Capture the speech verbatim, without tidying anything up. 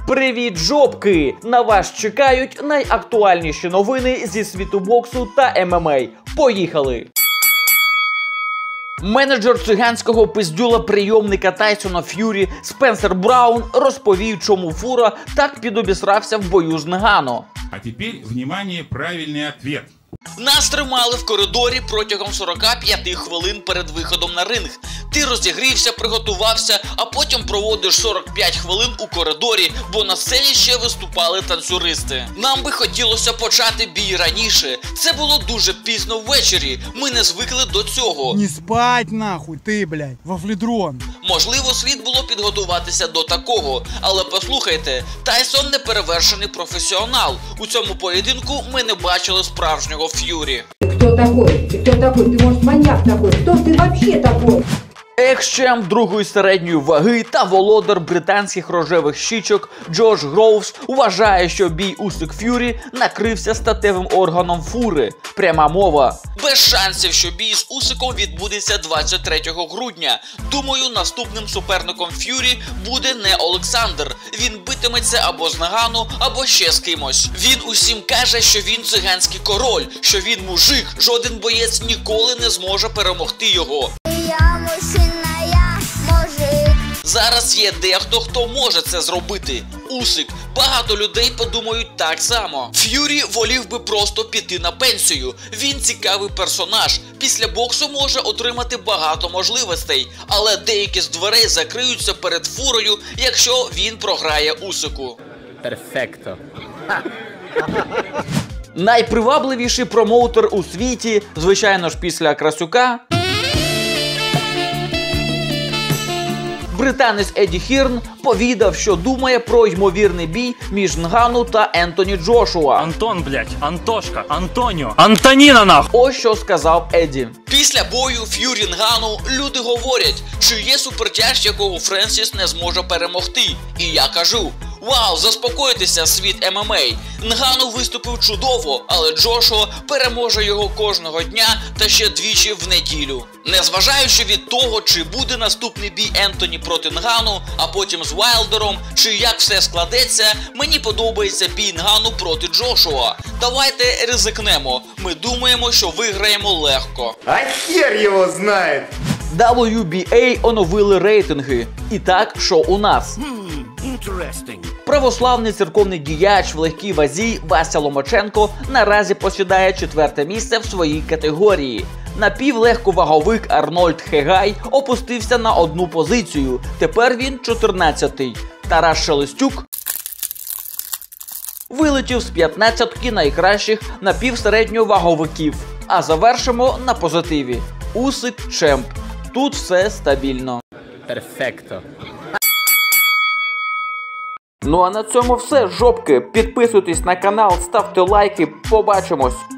Привіт, жопки! На вас чекають найактуальніші новини зі світу боксу та ем ем а. Поїхали! Менеджер циганського пиздюла прийомника Тайсона Ф'юрі Спенсер Браун розповів, чому Фура так підобісрався в бою з Нгану. А тепер, внимание, правильний відповідь. Нас тримали в коридорі протягом сорока п'яти хвилин перед виходом на ринг. Ти розігрівся, приготувався, а потім проводиш сорок п'ять хвилин у коридорі, бо на сцені ще виступали танцюристи. Нам би хотілося почати бій раніше. Це було дуже пізно ввечері. Ми не звикли до цього. Не спать нахуй, ти, блядь, вафлідрон. Можливо, слід було підготуватися до такого. Але послухайте, Тайсон неперевершений професіонал. У цьому поєдинку ми не бачили справжнього Ф'юрі. Хто такой? Ти хто такой? Ти, може, маньяк такой? Хто ти вообще такой? Екс-чемп другої середньої ваги та володар британських рожевих щічок Джош Гроувс вважає, що бій Усик-Ф'юрі накрився статевим органом Фури. Пряма мова. Без шансів, що бій з Усиком відбудеться двадцять третього грудня. Думаю, наступним суперником Ф'юрі буде не Олександр. Він битиметься або з Нгану, або ще з кимось. Він усім каже, що він циганський король, що він мужик, жоден боєць ніколи не зможе перемогти його. Я мужчина, я мужик. Зараз є дехто, хто може це зробити. Усик. Багато людей подумають так само. Ф'юрі волів би просто піти на пенсію. Він цікавий персонаж. Після боксу може отримати багато можливостей. Але деякі з дверей закриються перед Фурою, якщо він програє Усику. Перфекто. Найпривабливіший промоутер у світі, звичайно ж після Красюка, британець Еді Хірн повідав, що думає про ймовірний бій між Нгану та Ентоні Джошуа. Антон, блядь, Антошка, Антоніо, Антоніна нахуй! Ось що сказав Еді. Після бою Ф'юрі Нгану люди говорять, чи є супертяж, якого Френсіс не зможе перемогти. І я кажу: вау, заспокойтеся, світ ем ем а. Нгану виступив чудово, але Джошуа переможе його кожного дня та ще двічі в неділю. Незважаючи від того, чи буде наступний бій Ентоні проти Нгану, а потім з Вайлдером, чи як все складеться, мені подобається бій Нгану проти Джошуа. Давайте ризикнемо. Ми думаємо, що виграємо легко. А хер його знає! дабл ю бі ей оновили рейтинги. І так, що у нас? Православний церковний діяч в легкій вазі Вася Ломаченко наразі посідає четверте місце в своїй категорії. Напівлегковаговик Арнольд Хегай опустився на одну позицію. Тепер він чотирнадцятий. Тарас Шелестюк вилетів з п'ятнадцятки найкращих напівсередньоваговиків. А завершимо на позитиві. Усик чемп. Тут все стабільно. Перфекто. Ну а на цьому все, жопки. Підписуйтесь на канал, ставте лайки. Побачимось.